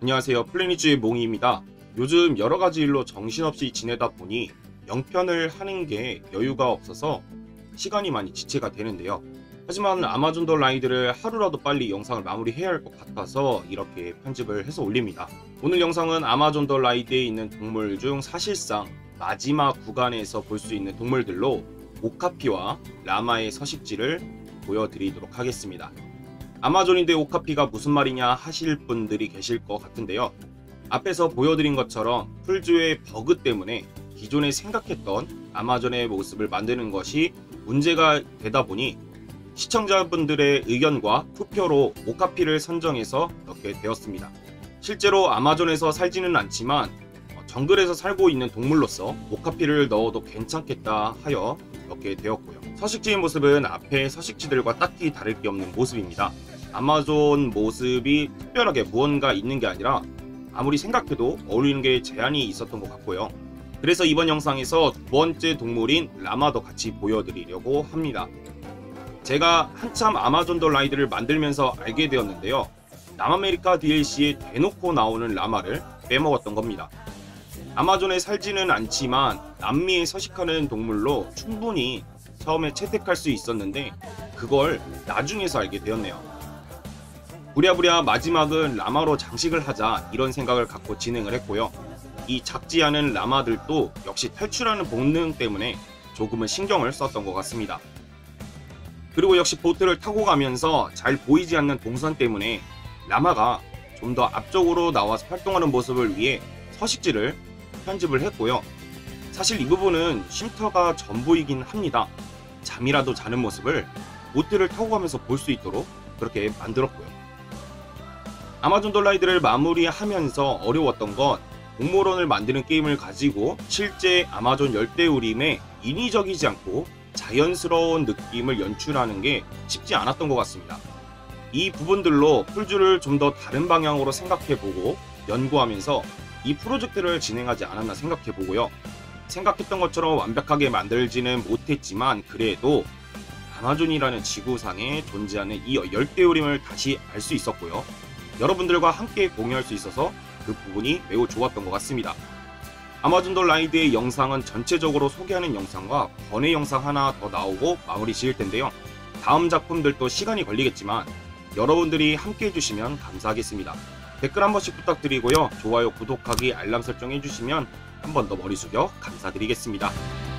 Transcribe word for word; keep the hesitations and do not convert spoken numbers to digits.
안녕하세요, 플래닛주의 몽이입니다. 요즘 여러가지 일로 정신없이 지내다 보니 영편을 하는 게 여유가 없어서 시간이 많이 지체가 되는데요. 하지만 아마존 더 라이드를 하루라도 빨리 영상을 마무리해야 할 것 같아서 이렇게 편집을 해서 올립니다. 오늘 영상은 아마존 더 라이드에 있는 동물 중 사실상 마지막 구간에서 볼 수 있는 동물들로 오카피와 라마의 서식지를 보여드리도록 하겠습니다. 아마존인데 오카피가 무슨 말이냐 하실 분들이 계실 것 같은데요. 앞에서 보여드린 것처럼 풀주의 버그 때문에 기존에 생각했던 아마존의 모습을 만드는 것이 문제가 되다 보니 시청자분들의 의견과 투표로 오카피를 선정해서 넣게 되었습니다. 실제로 아마존에서 살지는 않지만 정글에서 살고 있는 동물로서 오카피를 넣어도 괜찮겠다 하여 넣게 되었고요. 서식지의 모습은 앞에 서식지들과 딱히 다를 게 없는 모습입니다. 아마존 모습이 특별하게 무언가 있는 게 아니라 아무리 생각해도 어울리는 게 제한이 있었던 것 같고요. 그래서 이번 영상에서 두 번째 동물인 라마도 같이 보여드리려고 합니다. 제가 한참 아마존 더 라이드를 만들면서 알게 되었는데요. 남아메리카 디엘씨에 대놓고 나오는 라마를 빼먹었던 겁니다. 아마존에 살지는 않지만 남미에 서식하는 동물로 충분히 처음에 채택할 수 있었는데 그걸 나중에서 알게 되었네요. 부랴부랴 마지막은 라마로 장식을 하자 이런 생각을 갖고 진행을 했고요. 이 작지 않은 라마들도 역시 탈출하는 본능 때문에 조금은 신경을 썼던 것 같습니다. 그리고 역시 보트를 타고 가면서 잘 보이지 않는 동선 때문에 라마가 좀 더 앞쪽으로 나와서 활동하는 모습을 위해 서식지를 편집을 했고요. 사실 이 부분은 쉼터가 전부이긴 합니다. 잠이라도 자는 모습을 보트를 타고 가면서 볼 수 있도록 그렇게 만들었고요. 아마존 더 라이드를 마무리하면서 어려웠던 건 공모론을 만드는 게임을 가지고 실제 아마존 열대우림에 인위적이지 않고 자연스러운 느낌을 연출하는 게 쉽지 않았던 것 같습니다. 이 부분들로 풀주를 좀 더 다른 방향으로 생각해보고 연구하면서 이 프로젝트를 진행하지 않았나 생각해보고요. 생각했던 것처럼 완벽하게 만들지는 못했지만 그래도 아마존이라는 지구상에 존재하는 이 열대우림을 다시 알 수 있었고요. 여러분들과 함께 공유할 수 있어서 그 부분이 매우 좋았던 것 같습니다. 아마존 더 라이드의 영상은 전체적으로 소개하는 영상과 번외 영상 하나 더 나오고 마무리 지을 텐데요. 다음 작품들도 시간이 걸리겠지만 여러분들이 함께 해주시면 감사하겠습니다. 댓글 한 번씩 부탁드리고요. 좋아요, 구독하기, 알람 설정 해주시면 한 번 더 머리 숙여 감사드리겠습니다.